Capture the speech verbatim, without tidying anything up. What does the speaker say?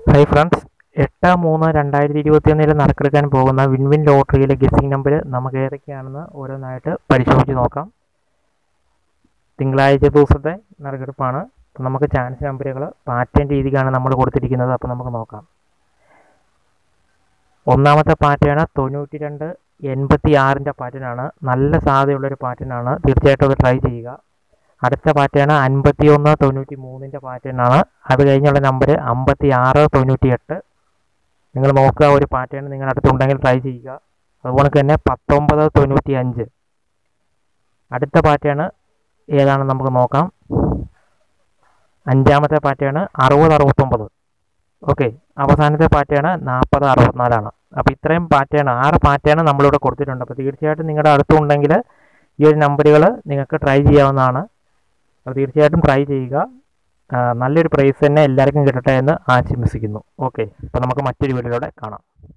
Hi friends, എട്ട് മൂന്ന് രണ്ടായിരത്തി ഇരുപത്തി ഒന്നിൽ നറുക്കെടുക്കാൻ പോകുന്ന വിൻ വിൻ ലോട്ടറിയിലെ ഗെസ്സിംഗ് നമ്പർ നമുക്ക് ഏതൊക്കെയാണെന്ന് ഓരോന്നായിട്ട് പരിശോധിച്ച് നോക്കാം. തിങ്കളാഴ്ച ദിവസത്തെ നറുക്കെടുപ്പാണ്. അപ്പോൾ നമുക്ക് ചാൻസ് നമ്പറുകൾ പാറ്റേൺ രീതിക്കാണ് നമ്മൾ കൊടുത്തിരിക്കുന്നത്. അപ്പോൾ നമുക്ക് നോക്കാം. ഒന്നാമത്തെ പാറ്റേൺ തൊണ്ണൂറ്റി രണ്ട് എൺപത്തി ആറിൻ്റെ പാറ്റേണാണ്. നല്ല സാധ്യതയുള്ളൊരു പാറ്റേണാണ്. തീർച്ചയായിട്ടും അത് ട്രൈ ചെയ്യുക. അടുത്ത പാറ്റേൺ അൻപത്തി ഒന്ന് തൊണ്ണൂറ്റി മൂന്നിൻ്റെ പാറ്റേണാണ്. അത് കഴിഞ്ഞുള്ള നമ്പർ അമ്പത്തി ആറ് തൊണ്ണൂറ്റി എട്ട്. നിങ്ങൾ നോക്കുക, ഒരു പാറ്റേൺ നിങ്ങളുടെ അടുത്തുണ്ടെങ്കിൽ ട്രൈ ചെയ്യുക. അതുപോലെ തന്നെ പത്തൊമ്പത് തൊണ്ണൂറ്റി അഞ്ച്. അടുത്ത പാറ്റേൺ ഏതാണെന്ന് നമുക്ക് നോക്കാം. അഞ്ചാമത്തെ പാറ്റേൺ അറുപത് അറുപത്തൊമ്പത്. ഓക്കെ, അവസാനത്തെ പാറ്റേൺ നാൽപ്പത് അറുപത്തിനാലാണ്. അപ്പോൾ ഇത്രയും പാറ്റേൺ, ആറ് പാറ്റേൺ നമ്മളിവിടെ കൊടുത്തിട്ടുണ്ട്. അപ്പോൾ തീർച്ചയായിട്ടും നിങ്ങളുടെ അടുത്തുണ്ടെങ്കിൽ ഈ ഒരു നമ്പറുകൾ നിങ്ങൾക്ക് ട്രൈ ചെയ്യാവുന്നതാണ്. അപ്പോൾ തീർച്ചയായിട്ടും ട്രൈ ചെയ്യുക. നല്ലൊരു പ്രൈസ് തന്നെ എല്ലാവർക്കും കിട്ടട്ടെ എന്ന് ആശംസിക്കുന്നു. ഓക്കെ, അപ്പോൾ നമുക്ക് മറ്റൊരു വീഡിയോയിലൂടെ കാണാം.